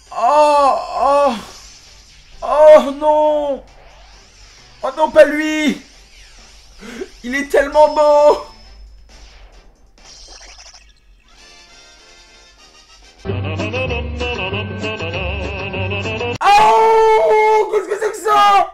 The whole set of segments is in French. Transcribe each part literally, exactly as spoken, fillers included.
Oh, oh, oh non. Oh non, pas lui. Il est tellement beau. Oh, qu'est-ce que c'est que ça?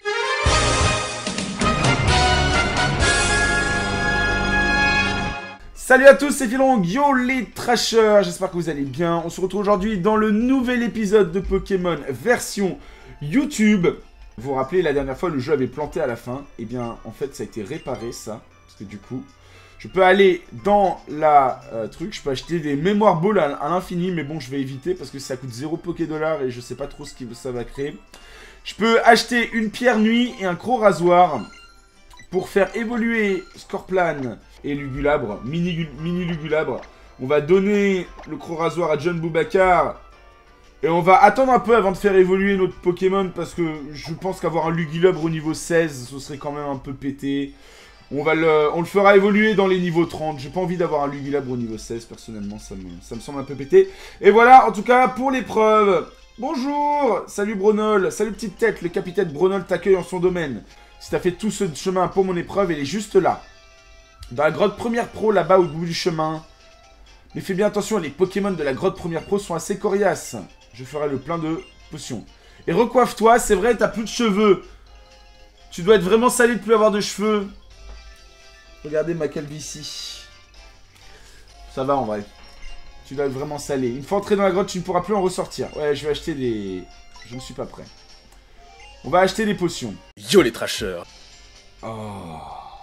Salut à tous, c'est Philong, yo les trashers, j'espère que vous allez bien. On se retrouve aujourd'hui dans le nouvel épisode de Pokémon version YouTube. Vous vous rappelez, la dernière fois, le jeu avait planté à la fin. Eh bien, en fait, ça a été réparé, ça. Parce que du coup, je peux aller dans la euh, truc, je peux acheter des mémoires balls à, à l'infini. Mais bon, je vais éviter parce que ça coûte zéro Pokédollar et je sais pas trop ce que ça va créer. Je peux acheter une pierre nuit et un gros rasoir pour faire évoluer Scorplan et Lugulabre, mini, mini Lugulabre. On va donner le gros rasoir à John Boubacar. Et on va attendre un peu avant de faire évoluer notre Pokémon. Parce que je pense qu'avoir un Lugulabre au niveau seize, ce serait quand même un peu pété. On, va le, on le fera évoluer dans les niveaux trente. J'ai pas envie d'avoir un Lugulabre au niveau seize. Personnellement, ça me, ça me semble un peu pété. Et voilà, en tout cas, pour l'épreuve. Bonjour. Salut Bronol. Salut petite tête. Le capitaine Bronol t'accueille en son domaine. Si t'as fait tout ce chemin pour mon épreuve, elle est juste là. Dans la grotte première pro, là-bas au bout du chemin. Mais fais bien attention, les Pokémon de la grotte première pro sont assez coriaces. Je ferai le plein de potions. Et recoiffe-toi, c'est vrai, t'as plus de cheveux. Tu dois être vraiment salé de plus avoir de cheveux. Regardez ma calvitie. Ça va en vrai. Tu dois être vraiment salé. Une fois entré dans la grotte, tu ne pourras plus en ressortir. Ouais, je vais acheter des... Je ne suis pas prêt. On va acheter des potions. Yo les trashers. Oh.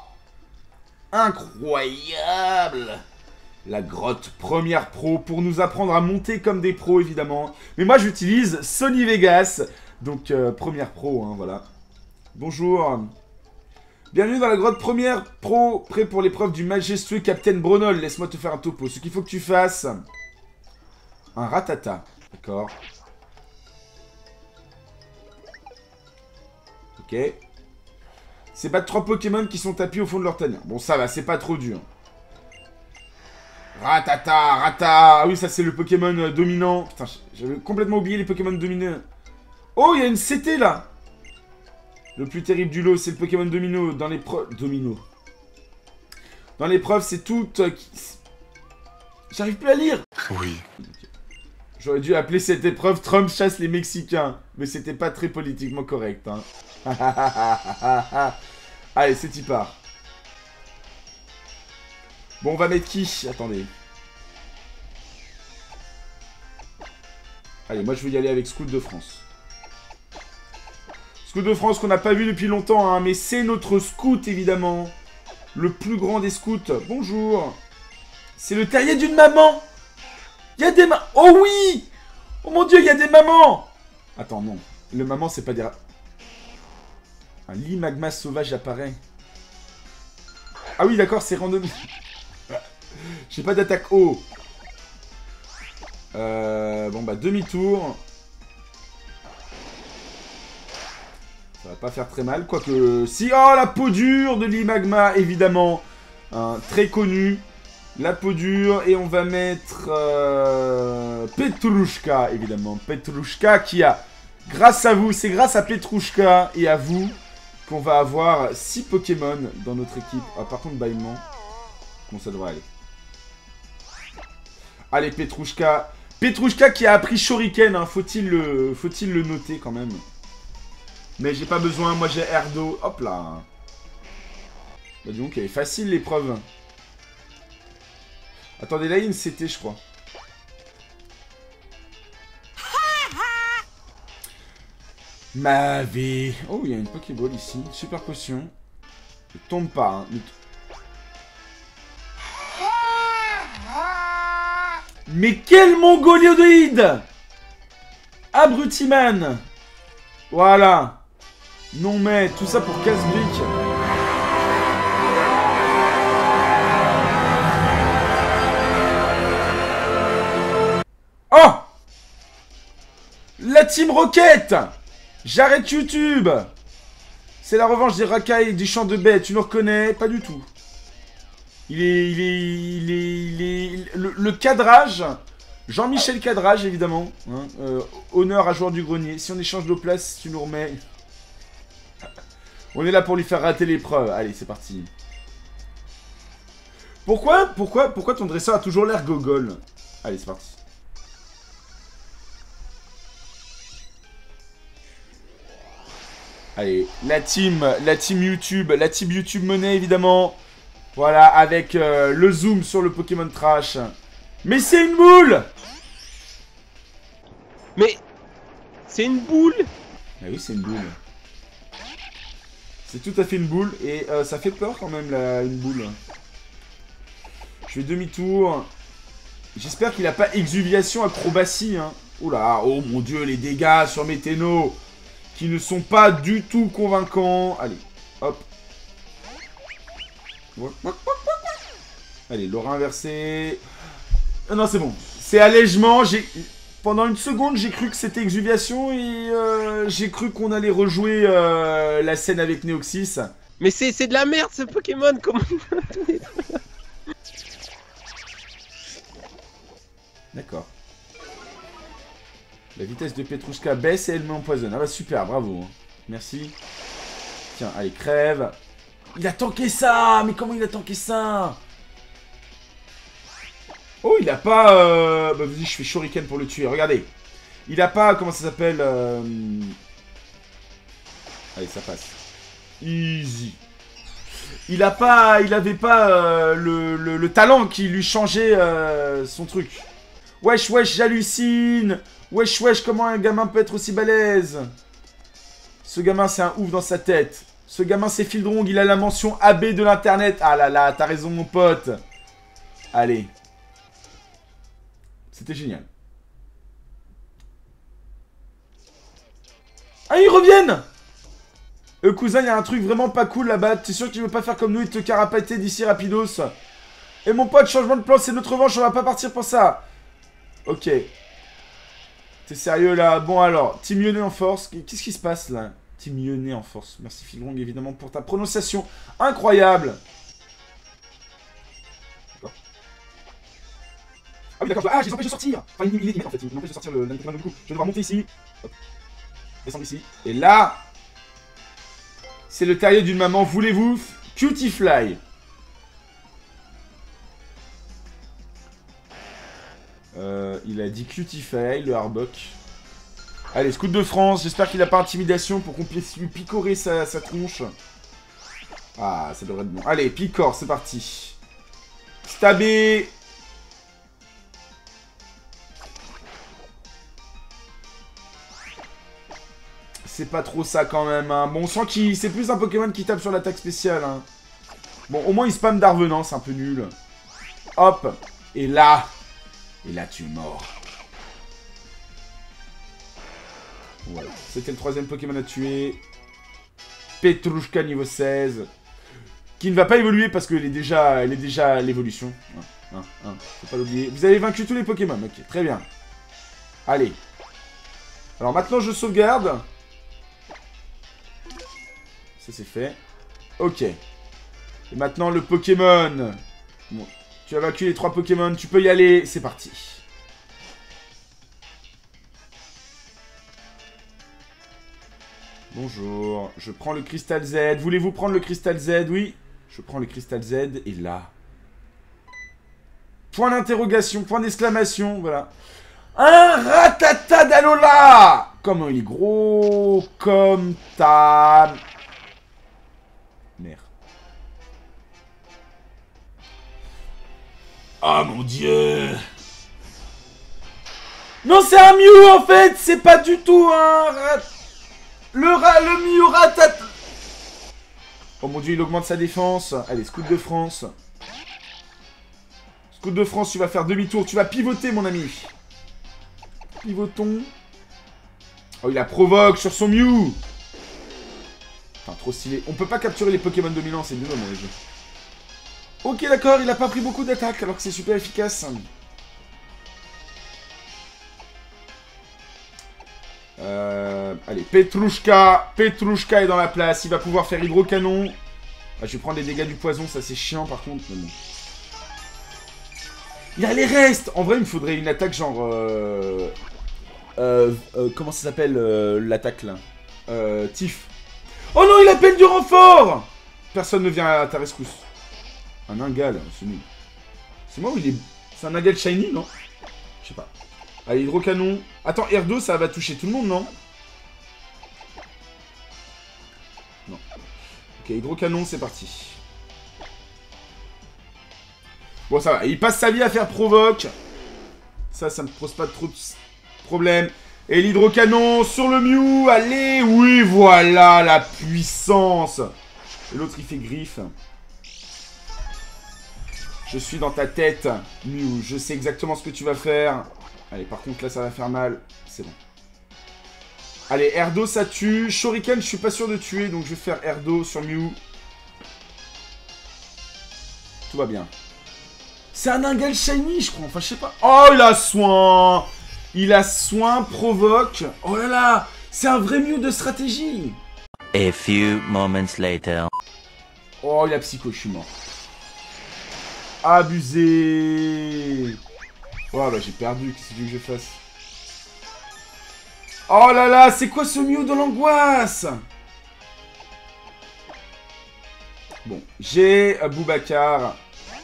Incroyable. La grotte première pro pour nous apprendre à monter comme des pros évidemment. Mais moi j'utilise Sony Vegas. Donc euh, première pro, hein, voilà. Bonjour. Bienvenue dans la grotte première pro. Prêt pour l'épreuve du majestueux Capitaine Bronol. Laisse-moi te faire un topo. Ce qu'il faut que tu fasses. Un ratata. D'accord. Ok. C'est battre trois Pokémon qui sont tapis au fond de leur tanière. Bon, ça va, c'est pas trop dur. Ratata, Rata. Ah oui, ça c'est le Pokémon euh, dominant. Putain, j'avais complètement oublié les Pokémon dominants. Oh, il y a une C T là. Le plus terrible du lot, c'est le Pokémon Domino. Dans l'épreuve... Domino. Dans l'épreuve, c'est tout... Euh, qui... J'arrive plus à lire. Oui. J'aurais dû appeler cette épreuve Trump chasse les Mexicains. Mais c'était pas très politiquement correct, hein. Allez, c'est y part. Bon, on va mettre qui? Attendez. Allez, moi je veux y aller avec Scout de France. Scout de France qu'on n'a pas vu depuis longtemps, hein, mais c'est notre Scout, évidemment. Le plus grand des scouts. Bonjour. C'est le terrier d'une maman. Il y a des mamans. Oh oui. Oh mon dieu, il y a des mamans. Attends, non. Le maman, c'est pas des... Un lit magma sauvage apparaît. Ah oui, d'accord, c'est random. J'ai pas d'attaque haut. Euh, bon, bah, demi-tour. Ça va pas faire très mal. Quoique... Si... Oh, la peau dure de lit magma, évidemment. Hein, très connu. La peau dure. Et on va mettre... Euh, Petrouchka, évidemment. Petrouchka qui a... Grâce à vous, c'est grâce à Petrouchka et à vous qu'on va avoir six Pokémon dans notre équipe. Ah, par contre, bâillement. Bon, ça devrait aller. Allez, Petrouchka. Petrouchka qui a appris Shuriken, hein. Faut-il le... Faut-il le noter, quand même. Mais j'ai pas besoin, moi j'ai Erdo. Hop là. Bah, dis donc, elle est facile, l'épreuve. Attendez, là, il y a une C T, je crois. Ma vie. Oh, il y a une Pokéball ici. Super potion. Ne tombe pas. Hein. Ne Mais quel mongolioïde! Abrutimane. Voilà. Non mais, tout ça pour casse-brique. Oh! La Team Rocket! J'arrête YouTube! C'est la revanche des racailles des champs de bêtes. Tu ne reconnais pas du tout. Il est... Il est... Il est... Il est... Le, le cadrage Jean-Michel Cadrage, évidemment. Hein, euh, honneur à joueur du grenier. Si on échange nos places, tu nous remets. On est là pour lui faire rater l'épreuve. Allez, c'est parti. Pourquoi, pourquoi, pourquoi ton dresseur a toujours l'air gogol? Allez, c'est parti. Allez, la team, la team YouTube, la team YouTube Money, évidemment. Voilà, avec euh, le zoom sur le Pokémon Trash. Mais c'est une boule! Mais... C'est une boule! Ah oui, c'est une boule. C'est tout à fait une boule, et euh, ça fait peur quand même, la, une boule. Je fais demi-tour. J'espère qu'il n'a pas exuviation acrobatie, hein. Oula, oh mon dieu, les dégâts sur mes ténos qui ne sont pas du tout convaincants. Allez, hop. Allez, l'aura inversé. Ah non, c'est bon. C'est allègement. J'ai... Pendant une seconde, j'ai cru que c'était exuviation et euh, j'ai cru qu'on allait rejouer euh, la scène avec Neoxys. Mais c'est de la merde ce Pokémon, comment... D'accord. La vitesse de Petrouchka baisse et elle m'empoisonne. Ah bah super, bravo. Merci. Tiens, allez, crève. Il a tanké ça. Mais comment il a tanké ça? Oh, il a pas... Euh... Bah vas-y, je fais shuriken pour le tuer. Regardez. Il a pas... Comment ça s'appelle euh... Allez, ça passe. Easy. Il a pas... Il avait pas euh, le, le, le talent qui lui changeait euh, son truc. Wesh, wesh, j'hallucine. Wesh, wesh, comment un gamin peut être aussi balèze? Ce gamin, c'est un ouf dans sa tête. Ce gamin, c'est Fildrong, il a la mention A B de l'internet. Ah là là, t'as raison, mon pote. Allez. C'était génial. Ah, ils reviennent! Euh, cousin, il y a un truc vraiment pas cool là-bas. T'es sûr que tu veux pas faire comme nous et te carapater d'ici rapidos? Et mon pote, changement de plan, c'est notre revanche, on va pas partir pour ça. Ok. T'es sérieux là? Bon alors, Team Lyonnais en force. Qu'est-ce qui se passe là? Team Lyonnais en force. Merci Fildrong évidemment pour ta prononciation incroyable. Ah oui d'accord, ah je les empêche de sortir. Enfin il, il, il, il en fait, il m'empêche de sortir le Pokémon du coup. Je vais devoir monter ici. Hop. Descendre ici. Et là, c'est le terrier d'une maman, voulez-vous? Cutie-Fly. Euh, il a dit Cutie-Fly, le Harbuck. Allez, Scout de France, j'espère qu'il a pas intimidation pour qu'on puisse lui picorer sa, sa tronche. Ah, ça devrait être bon. Allez, picore, c'est parti. Stabé. C'est pas trop ça quand même, hein. Bon, on sent qu'il c'est plus un Pokémon qui tape sur l'attaque spéciale, hein. Bon, au moins il spam d'Arvenant, c'est un peu nul. Hop. Et là... Et là, tu es mort. Voilà. C'était le troisième Pokémon à tuer. Petrouchka niveau seize. Qui ne va pas évoluer parce qu'elle est déjà, elle est déjà à l'évolution. Hein, hein, hein, faut pas l'oublier. Vous avez vaincu tous les Pokémon. Ok, très bien. Allez. Alors maintenant, je sauvegarde. Ça, c'est fait. Ok. Et maintenant, le Pokémon. Bon. Tu as vaincu les trois Pokémon, tu peux y aller, c'est parti. Bonjour, je prends le Crystal Z. Voulez-vous prendre le Crystal Z? Oui, je prends le Crystal Z et là... Point d'interrogation, point d'exclamation, voilà. Un Rattata d'Alola! Comment il est gros, comme ta... Merde. Ah mon dieu! Non, c'est un Mew en fait! C'est pas du tout un rat... Le rat... Le Mew Ratat... Oh mon dieu, il augmente sa défense. Allez, Scout de France. Scout de France, tu vas faire demi-tour. Tu vas pivoter, mon ami. Pivotons. Oh, il la provoque sur son Mew. Enfin, trop stylé. On peut pas capturer les Pokémon dominants, c'est dommage dans les jeux. Ok, d'accord, il a pas pris beaucoup d'attaques alors que c'est super efficace. Euh, allez, Petrouchka. Petrouchka est dans la place. Il va pouvoir faire hydrocanon. Ah, je vais prendre les dégâts du poison, ça c'est chiant par contre. Mais bon. Il a les restes. En vrai, il me faudrait une attaque genre... Euh... Euh, euh, comment ça s'appelle euh, l'attaque là euh, Tiff. Oh non, il appelle du renfort. Personne ne vient à ta rescousse. Un Ningal, c'est nul. C'est moi ou il est... C'est un Ningal shiny, non? Je sais pas. Allez, hydrocanon. Attends, R deux, ça va toucher tout le monde, non? Non. Ok, hydrocanon, c'est parti. Bon, ça va. Il passe sa vie à faire provoque. Ça, ça me pose pas trop de problème. Et l'hydrocanon sur le Mew. Allez, oui, voilà la puissance. Et l'autre, il fait griffe. Je suis dans ta tête, Mew. Je sais exactement ce que tu vas faire. Allez, par contre, là, ça va faire mal. C'est bon. Allez, Erdo, ça tue. Shuriken, je suis pas sûr de tuer, donc je vais faire Erdo sur Mew. Tout va bien. C'est un Ningal shiny, je crois. Enfin, je sais pas. Oh, il a soin. Il a soin, provoque. Oh là là. C'est un vrai Mew de stratégie. A few moments later. Oh, il a psycho, je suis mort. Abusé. Oh bah j'ai perdu, qu'est-ce que tu veux que je fasse? Oh là là, c'est quoi ce Mew de l'angoisse? Bon, j'ai Boubacar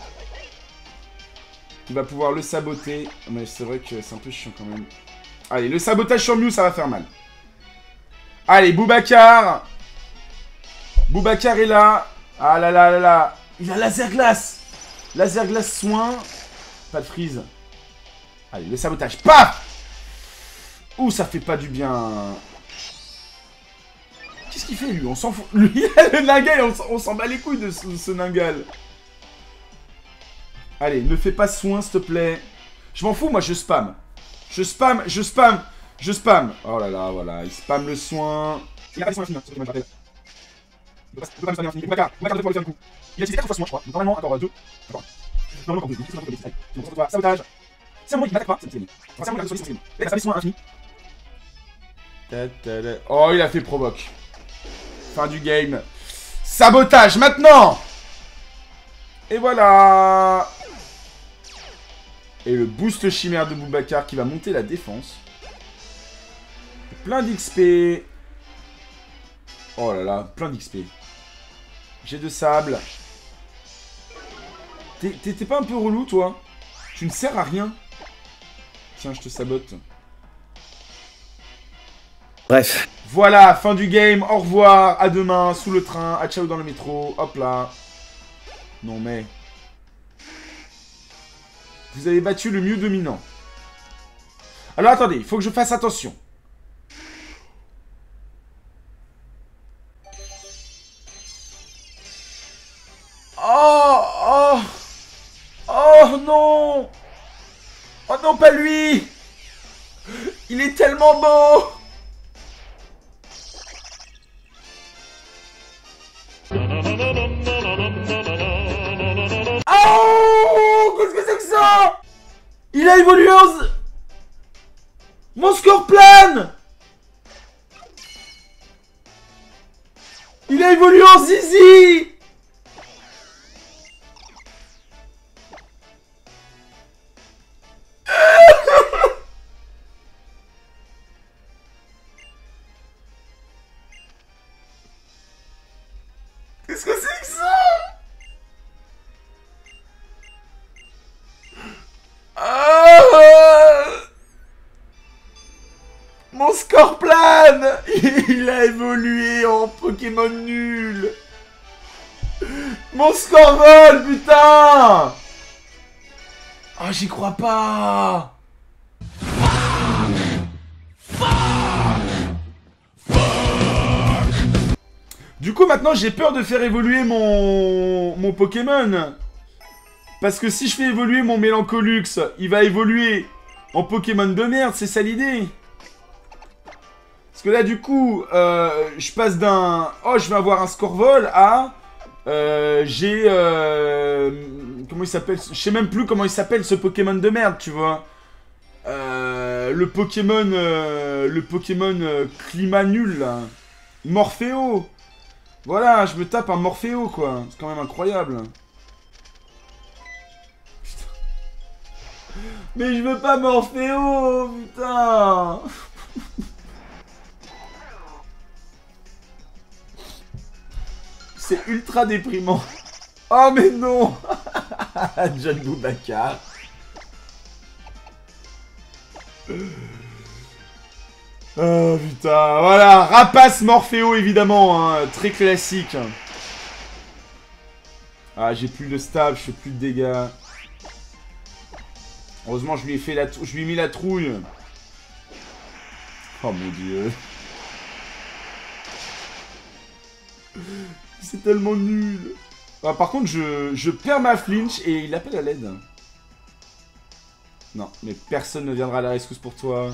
qui va pouvoir le saboter. Mais c'est vrai que c'est un peu chiant quand même. Allez, le sabotage sur Mew, ça va faire mal. Allez, Boubacar. Boubacar est là. Ah là là là là. Il a laser glace. Laser glace soin. Pas de freeze. Allez, le sabotage. Paf! Ouh, ça fait pas du bien. Qu'est-ce qu'il fait, lui? On s'en fout. Lui, le Ningal, on s'en bat les couilles de ce, ce Ningal. Allez, ne fais pas soin, s'il te plaît. Je m'en fous, moi, je spam. Je spam, je spam, je spam. Oh là là, voilà, il spam le soin. Il a pas des soins infinis, c'est ce que je me rappelle. Il peut pas me soigner infini. Boubacar, Boubacar de pouvoir le faire du coup. Il a utilisé quatre fois soin, je crois. Donc, normalement, encore deux. Encore. Normalement, encore deux. Il faut que je fasse sabotage. C'est un moment qui m'attaque pas, c'est gagné. C'est un moment qui m'attaque pas, c'est gagné. Et là, ça fait soin infini. Oh, il a fait provoque. Fin du game. Sabotage, maintenant! Et voilà! Et le boost chimère de Boubacar qui va monter la défense. Plein d'X P. Oh là là, plein d'X P. J'ai de sable. T'es pas un peu relou, toi? Tu ne sers à rien. Tiens, je te sabote. Bref. Voilà, fin du game. Au revoir. À demain, sous le train. À ciao dans le métro. Hop là. Non mais... Vous avez battu le Mew dominant. Alors attendez, il faut que je fasse attention. Oh, oh, oh non. Oh non, pas lui. Il est tellement beau. Oh, qu'est-ce que c'est que ça? Il a évolué en... Mon score plane. Il a évolué en zizi. Qu'est-ce que c'est que ça? Ah, mon score plane. Il a évolué en Pokémon nul. Mon score vole, putain. Ah, j'y crois pas. Du coup, maintenant, j'ai peur de faire évoluer mon, mon Pokémon. Parce que si je fais évoluer mon Mélancolux, il va évoluer en Pokémon de merde, c'est ça l'idée. Parce que là, du coup, euh, je passe d'un... Oh, je vais avoir un score vol à... Euh, j'ai... Euh, comment il s'appelle? Je sais même plus comment il s'appelle ce Pokémon de merde, tu vois. Euh, le Pokémon... Euh, le Pokémon euh, climat nul, là. Morphéo. Voilà, je me tape un Morphéo, quoi. C'est quand même incroyable. Putain. Mais je veux pas Morphéo, putain. C'est ultra déprimant. Oh mais non. John Boubacar. Oh putain, voilà, Rapace Morphéo évidemment, hein, très classique. Ah, j'ai plus de stab, je fais plus de dégâts. Heureusement, je lui ai fait la, je lui ai mis la trouille. Oh mon dieu. C'est tellement nul. Ah, par contre, je, je perds ma flinch et il appelle à l'aide. Non, mais personne ne viendra à la rescousse pour toi.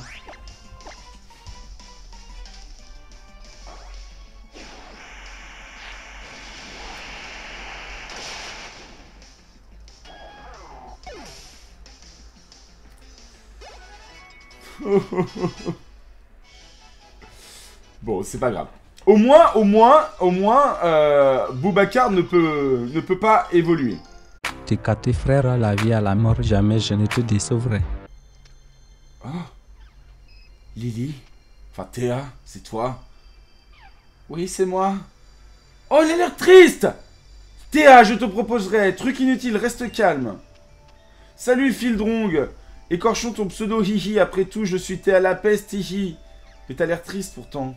Bon, c'est pas grave. Au moins, au moins, au moins, euh, Boubacar ne peut, ne peut pas évoluer. Tes quatre frères à la vie, à la mort, jamais je ne te décevrai. Oh. Lily. Enfin, Théa, c'est toi. Oui, c'est moi. Oh, elle a l'air triste. Théa, je te proposerai. Truc inutile, reste calme. Salut, Fildrong. Écorchons ton pseudo hihi. Après tout, je suis Théa la peste hihi. Mais t'as l'air triste pourtant.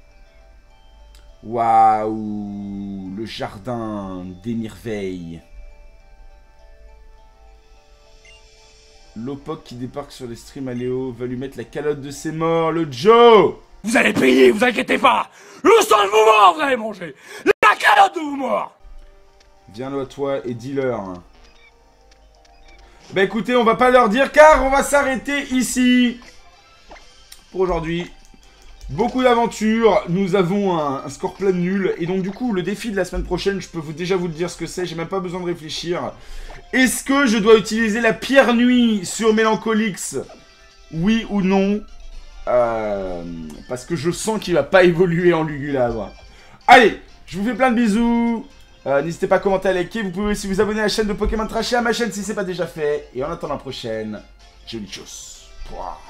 Waouh, le jardin des merveilles. Lopok qui débarque sur les streams à Léo va lui mettre la calotte de ses morts, le Joe. Vous allez payer, vous inquiétez pas. Le sang de vos morts, vous allez manger. La calotte de vos morts. Viens là toi et dis-leur. Bah écoutez, on va pas leur dire car on va s'arrêter ici pour aujourd'hui. Beaucoup d'aventures, nous avons un, un score plein de nul. Et donc du coup, le défi de la semaine prochaine, je peux vous, déjà vous le dire ce que c'est, j'ai même pas besoin de réfléchir. Est-ce que je dois utiliser la pierre nuit sur Mélancholix? Oui ou non? euh, Parce que je sens qu'il va pas évoluer en Lugulabre. Allez, je vous fais plein de bisous. euh, N'hésitez pas à commenter, à liker. Vous pouvez aussi vous abonner à la chaîne de Pokémon Trash et à ma chaîne si c'est pas déjà fait. Et en attendant la prochaine, je vous dis tchuss. Pouah.